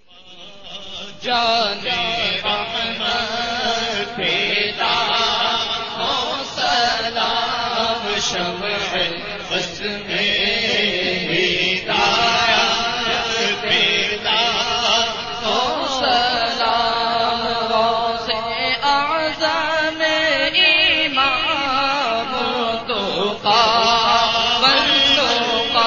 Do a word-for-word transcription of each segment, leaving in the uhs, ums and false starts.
جانے رحمت پیدا ہو سلام شمع بس میں ہدایت پیدا ہو سلام غوث اعظم امام تو بندوقا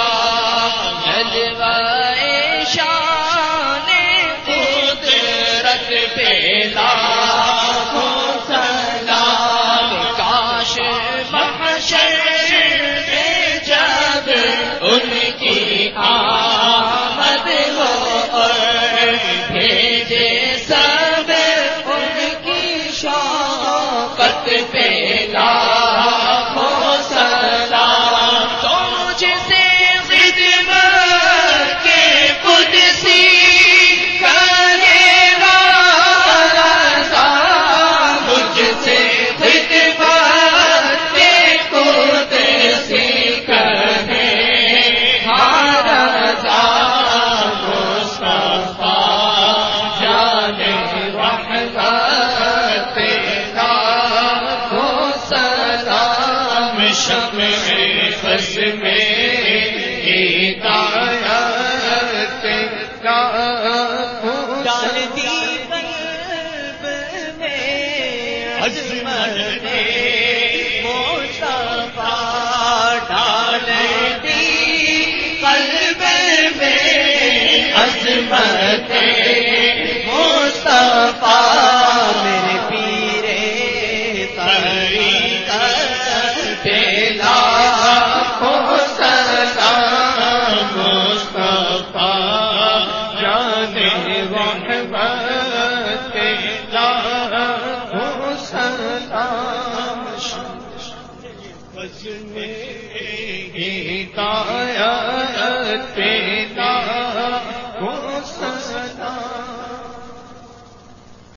جلوہ شان قدرت پیدا ہو سلام کاش محشر میں جب ان کی آمد ہو اور بھیجے سب ان کی شوقت پیدا ہو سلام تو مجھ سے خدمت کے قدسی کرے والا مجھ سے خدمت کے قدسی کرے ہارا مصطفیٰ جان رحمت پیدا ہو سلام شمع بس میں ہدایت پیدا ہو ڈالتی قلب میں عظمت مصطفیٰ ڈالتی قلب میں عظمت مصطفیٰ میرے پیرے طریقت پیدا ہو سلام مصطفیٰ جان رحمت پیدا ہو سلام بس میں ہدایت